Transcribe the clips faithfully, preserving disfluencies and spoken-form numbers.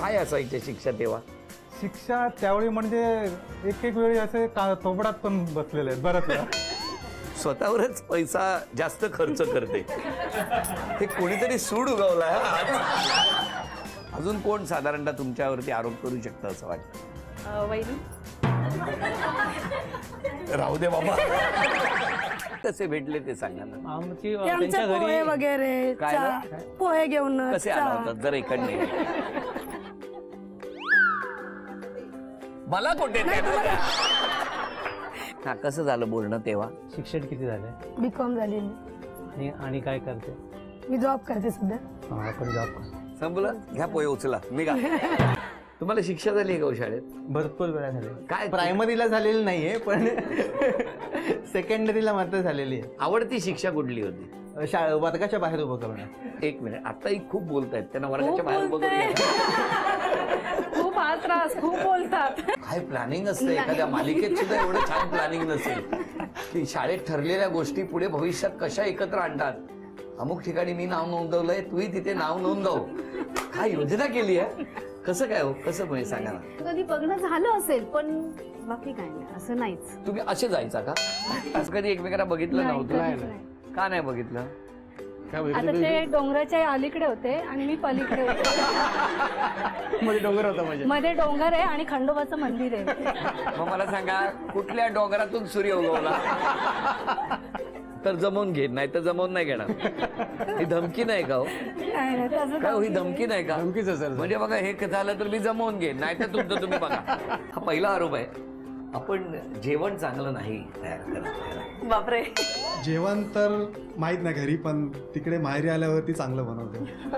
काय असायच्या शिक्षा तेव्हा? शिक्षा त्यावेळी म्हणजे एक एक वेळी असे थोपडात पण बसलेले आहेत बरंच वेळा. स्वतःवरच पैसा जास्त खर्च करते हे कोणीतरी सूड उगवलाय. अजून कोण साधारणतः तुमच्यावरती आरोप करू शकतं असं वाटतं? वैरी राहू दे बाबा. कसे भेटले ते सांगा ना. आमची आमचे त्यांच्या पोहे घरी वगैरे काय चहा, पोहे घेऊन कसे आला होता जर इकडे मला कुठे हा कसं झालं बोलणं तेव्हा? शिक्षण किती झालंय? बी कॉम झाली आणि आणि काय करते? मी जॉब करते सध्या. हा आपण जॉब करतो. संपलं. घ्या पोहे उचला निघा. तुम्हाला शिक्षा झाली का शाळेत? भरपूर वेळा झाली. काय प्रायमरीला झालेली नाहीये पण सेकंडरीला मात्र झालेली आहे. आवडती शिक्षा कुठली होती? शाळा वर्गाच्या बाहेर उभं करणं. एक मिनिट आताही खूप बोलतायत त्यांना वर्गाच्या बाहेर उभं करून खूप हा त्रास खूप बोलतात. काय प्लॅनिंग असतं एखाद्या मालिकेत सुद्धा एवढं छान प्लॅनिंग नसेल की शाळेत ठरलेल्या गोष्टी पुढे भविष्यात कशा एकत्र आणतात. अमुक ठिकाणी मी नाव नोंदवलंय तूही तिथे नाव नोंदव. काय योजना केली आहे? कसं काय हो कसं म्हणजे सांगा ना. कधी बघणं झालं असेल पण बाकी काय नाही असं नाहीच. तुम्ही असे जायचा का? असं कधी एकमेकांना बघितलं नव्हतं? का नाही बघितलं? आता ते डोंगराच्या अलीकडे होते आणि मी पलीकडे होते. मध्ये डोंगर होता म्हणजे मध्ये डोंगर आहे आणि खंडोबाचं मंदिर आहे. मग मला सांगा कुठल्या डोंगरातून सूर्य उगवला? तर जमवून घे नाही तर जमवून नाही घेणार. ही धमकी नाही का हो? काय ही धमकी नाही का? धमकीच असेल म्हणजे बघा हे झालं तर मी जमवून घे नाही तर तुमचं तुम्ही बघा. हा पहिला आरोप आहे. आपण जेवण चांगलं नाही तयार करत. बापरे. जेवण तर माहित नाही घरी पण तिकडे माहेरी आल्यावरती चांगलं बनवते.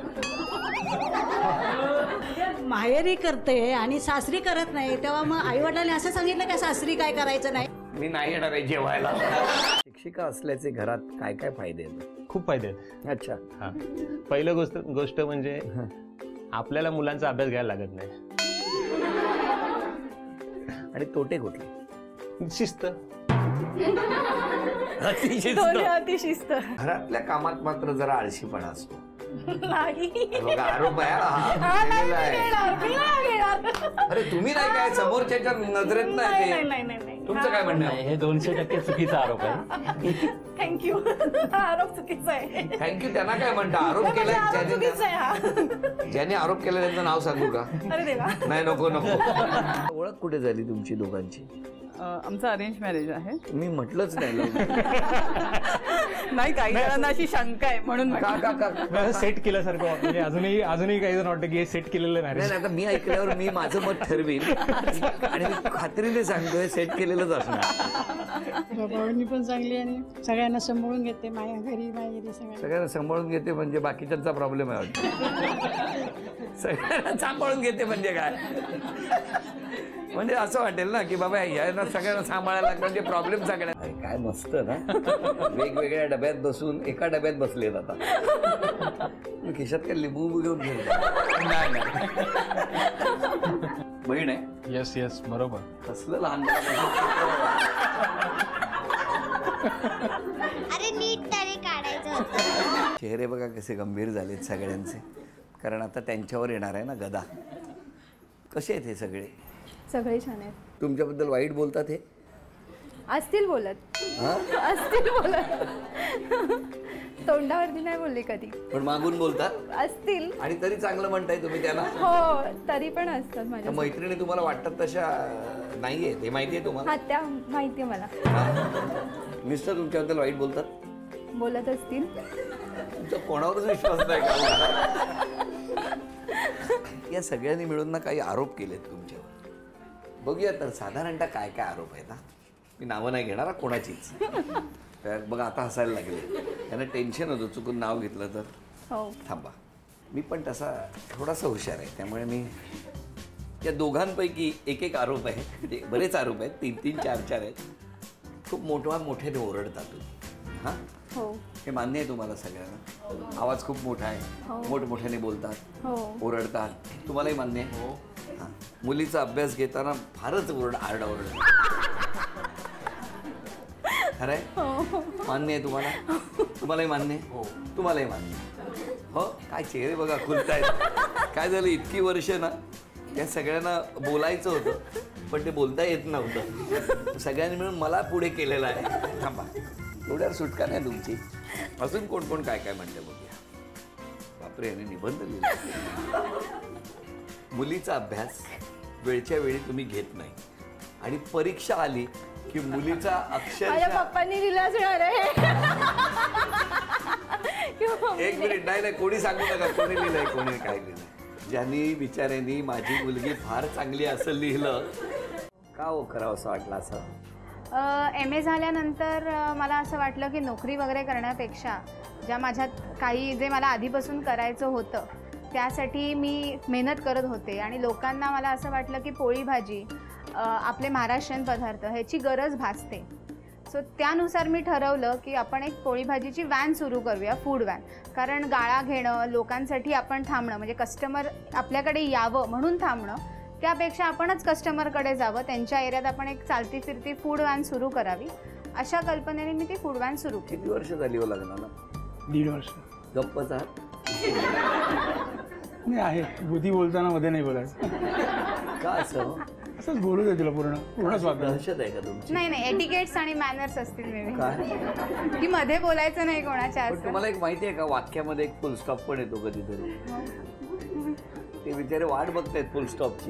माहेरी करते आणि सासरी करत नाही तेव्हा मग आई वडिलांनी असं सांगितलं का सासरी काय करायचं नाही? मी नाही येणार आहे जेवायला. शिक्षिका असल्याचे घरात काय काय फायदे आहेत? खूप फायदे आहेत. अच्छा हा पहिलं गोष्ट गोष्ट म्हणजे आपल्याला मुलांचा अभ्यास घ्यायला लागत नाही. आणि तोटे कुठले? शिस्त. अतिशिस्त. घरातल्या कामात मात्र जरा आळशीपणा असतो. नाही बघा आरोप आहे. अरे तुम्ही नाही काय समोरच्याच्या नजरेत नाही ते. तुमचं काय म्हणणं आहे? हे दोनशे टक्के चुकीचा आरोप आहे. थँक्यू. आरोप चुकीचा आहे. थँक्यू. त्यांना काय म्हणता? आरोप केलाय ज्याने आरोप केला त्यांचं नाव सांगू का? नाही नको नको. ओळख कुठे झाली तुमची दोघांची? आमचं अरेंज मॅरेज आहे. मी म्हटलंच नाही. नाही काही जणांना अशी शंका आहे म्हणून सेट केल्यासारखं म्हणजे अजूनही अजूनही काही जण वाटतं की सेट केलेलं नाही. आता मी ऐकल्यावर मी माझं मत ठरवीन आणि मी खात्रीने सांगतोय सेट केलेलंच असणार. स्वभावानी पण चांगली आणि सगळ्यांना सांभाळून घेते. माया घरी माहेरी सगळ्यांना सांभाळून घेते म्हणजे बाकीच्यांचा प्रॉब्लेम आहे वाटतं. सगळ्यांना सांभाळून घेते म्हणजे काय? म्हणजे असं वाटेल ना की बाबा यांना सगळ्यांना सांभाळायला लागतं म्हणजे प्रॉब्लेम सगळ्यांना. काय मस्त ना वेगवेगळ्या डब्यात बसून एका डब्यात बसलेत आता. खिशात काय लिंबू घेऊन गेले? नाही नाही. बहीण आहे? येस येस बरोबर. कसलं लहान. अरे नीट तरी काढायचं. चेहरे बघा कसे गंभीर झालेत सगळ्यांचे कारण आता त्यांच्यावर येणार आहे ना गदा. कसे आहेत हे सगळे? सगळे छान आहेत. तुमच्याबद्दल वाईट बोलतात हे? असतील बोलत. असतील बोलत. तोंडावरती नाही बोलले कधी पण मागून बोलतात असतील. आणि तरी चांगलं म्हणताय तुम्ही त्याला? हो तरी पण असतात माझ्या मैत्रिणी तुम्हाला वाटतात तशा नाहीये ते माहितीये तुम्हाला? हा त्या माहितीये मला. मिस्टर तुमच्याबद्दल वाईट बोलतात? बोलत असतील. तुमचा कोणावरच विश्वास नाही का? या सगळ्यांनी मिळून ना काही आरोप केलेत तुमच्यावर. बघूया तर साधारणतः काय काय आरोप आहेत. ना मी नावं नाही घेणार कोणाचीच. तर बघा आता हसायला लागले. त्यांना टेन्शन होतं चुकून नाव घेतलं तर. थांबा मी पण तसा थोडासा हुशार आहे त्यामुळे मी या दोघांपैकी एक एक आरोप आहे. ते बरेच आरोप आहेत तीन तीन चार चार आहेत. खूप मोठा मोठ्याने ओरडतात तुम्ही. हां हो हे मान्य आहे तुम्हाला सगळ्यांना? आवाज खूप मोठा आहे. मोठमोठ्याने बोलतात ओरडतात. तुम्हालाही मान्य आहे? हो. हां मुलीचा अभ्यास घेताना फारच ओरड आरडाओरड. खरंय? मान्य आहे तुम्हाला? तुम्हालाही मान्य आहे? हो तुम्हालाही मान्य आहे? हो काय चेहरे बघा खुलतायत. काय झालं इतकी वर्ष ना त्या सगळ्यांना बोलायचं होतं पण ते बोलता येत नव्हतं. सगळ्यांनी मिळून मला पुढे केलेलं आहे. थांबा, एवढ्यावर सुटका नाही तुमची. अजून कोण कोण काय काय म्हणते बघूया. बापरे, यांनी निबंध लिहिला. मुलीचा अभ्यास वेळच्या वेळी तुम्ही घेत नाही आणि परीक्षा आली की मुलीचा माझ्या अक्षर. पप्पांनी लिहिलं असणार आहे. एक मिनिट, नाही नाही, कोणी सांगू नका कोणी लिहिलंय कोणी काय लिहिलंय. ज्यांनी बिचाऱ्यांनी माझी मुलगी फार चांगली असं लिहिलं, का हो करावं असं वाटलं असं? एम ए झाल्यानंतर अ, मला असं वाटलं की नोकरी वगैरे करण्यापेक्षा ज्या माझ्यात काही जे मला आधीपासून करायचं होतं त्यासाठी मी मेहनत करत होते आणि लोकांना मला असं वाटलं की पोळी भाजी अ, आपले महाराष्ट्रीयन पदार्थ ह्याची गरज भासते. सो त्यानुसार मी ठरवलं की आपण एक पोळी भाजीची व्हॅन सुरू करूया, फूड व्हॅन. कारण गाळा घेणं, लोकांसाठी आपण थांबणं, म्हणजे कस्टमर आपल्याकडे यावं म्हणून थांबणं, त्यापेक्षा आपणच कस्टमरकडे जावं, त्यांच्या एरियात आपण एक चालती फिरती फूड व्हॅन सुरू करावी, अशा कल्पनेने मी ती फूड व्हॅन सुरू केली. किती वर्ष झाली हो लग्नाला? दीड वर्ष. गप्पच आहात? नाही आहे, बुद्धी बोलताना मध्ये नाही बोलायचं. का असं? असंच बोलू दे तुला पूर्ण पूर्ण स्वातंत्र्य. दहशत आहे का तुमची? नाही नाही, एटिकेट्स आणि मॅनर्स असतील मे काय? की मध्ये बोलायचं नाही कोणाच्या पण असं. तुम्हाला एक माहिती आहे का, वाक्यामध्ये एक फुल स्टॉप पण येतो कधीतरी. ते बिचारे वाट बघतायत फुल स्टॉपची.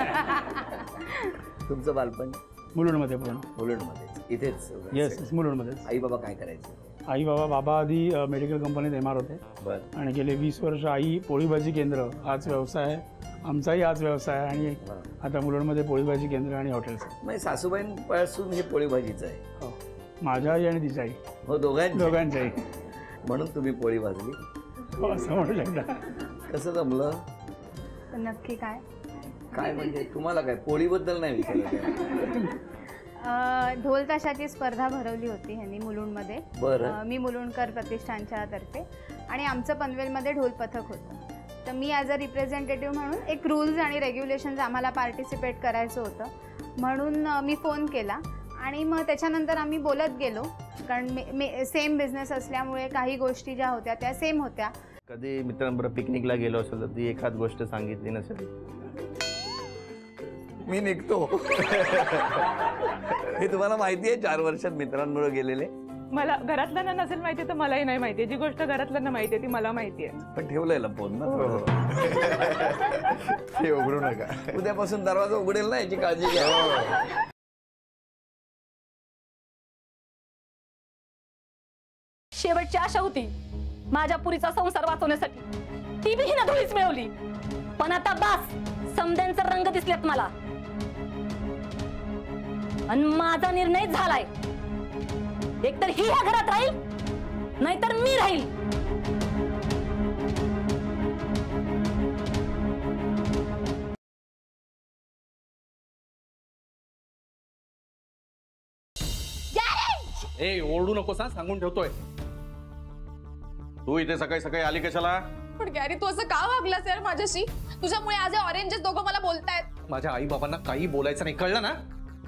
तुमचं बालपण मुलुंडमध्ये पूर्ण. मुलुंडमध्ये इथेच? येस, मुलुंडमध्येच. आई बाबा काय करायचे? आई बाबा बाबा आधी मेडिकल कंपनीत एम आर होते बरं. आणि गेले वीस वर्ष आई पोळीभाजी केंद्र हाच व्यवसाय आहे. आमचाही हाच व्यवसाय आहे आणि आता मुलुंडमध्ये पोळीभाजी केंद्र आणि हॉटेल्स आहे. म्हणजे सासूबाईंपासून हे पोळी भाजीचं आहे? हो, माझ्या आई आणि तिच्या आई. हो, दोघांची? दोघांच्याही. म्हणून तुम्ही पोळी भाजली? हो, असं म्हणू शकता. कसं जमलं? नक्की काय? काय म्हणजे तुम्हाला काय पोळीबद्दल नाही विचारलं? अ, ढोल ताशाची स्पर्धा भरवली होती ह्यांनी मुलुंडमध्ये. बरं. अ, मी मुलुंडकर प्रतिष्ठानच्या तर्फे आणि आमचं पनवेलमध्ये ढोल पथक होतं. तर मी ॲज अ रिप्रेझेंटेटिव्ह म्हणून एक रूल्स आणि रेग्युलेशन्स आम्हाला पार्टिसिपेट करायचं होतं, म्हणून अ, मी फोन केला आणि मग त्याच्यानंतर आम्ही बोलत गेलो. कारण मे मे सेम बिझनेस असल्यामुळे काही गोष्टी ज्या होत्या त्या सेम होत्या. कधी मित्रांबरोबर पिकनिकला गेलो असेल तर ती एखाद गोष्ट सांगितली नसेल, मी निघतो. हे तुम्हाला माहिती आहे, चार वर्षात मित्रांबरोबर गेलेले. मला घरातल्यांना नसेल माहिती तर मलाही नाही माहिती. जी गोष्ट घरातल्यांना माहिती आहे ती मला माहिती आहे. पण ठेवलंय लपवून ना? हे उघडू नका. उद्यापासून दरवाजा उघडेल ना, याची काळजी घ्या. शेवटची आशा होती माझ्या पुरीचा संसार वाचवण्यासाठी, ती बी हिनं धुळीच मिळवली. पण आता बास, समद्यांचा रंग दिसलेत मला आणि माझा निर्णय झालाय. एकतर ही ह्या घरात राहील, नाहीतर मी राहील. ए, ओरडू नकोस हा, सांगून ठेवतोय. तू इथे सकाळी सकाळी आली कशाला? पण गॅरी, तू असं का वागलास यार माझ्याशी? तुझ्यामुळे आज हे ऑरेंजेस दोघं मला बोलतायत. माझ्या आई बाबांना काही बोलायचं नाही, कळलं ना?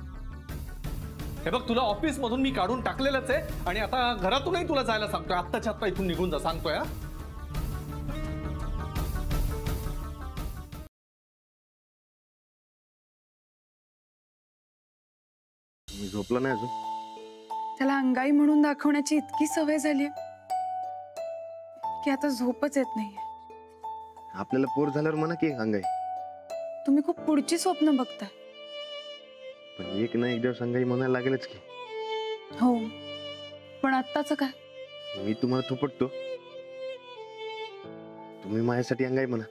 हे बघ, तुला ऑफिस मधून मी काढून टाकलेलंच आहे आणि आता घरातूनही तुला जायला सांगतोय. आत्ताच्या आत्ता इथून निघून जा सांगतोय. हा, मी झोपला नाही अजून. त्याला अंगाई म्हणून दाखवण्याची इतकी सवय झाली की आता झोपच येत नाहीये. आपल्याला पोर झाल्यावर म्हणा की अंगाई. तुम्ही खूप पुढची स्वप्न बघताय. पण एक ना एक दिवस अंगाई म्हणायला लागेलच की. हो, पण आत्ताच काय? मी तुम्हाला थोपटतो, तुम्ही माझ्यासाठी अंगाई म्हणा.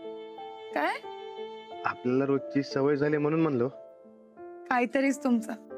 काय? आपल्याला रोजची सवय झाली म्हणून म्हणलो. काहीतरीच तुमचं.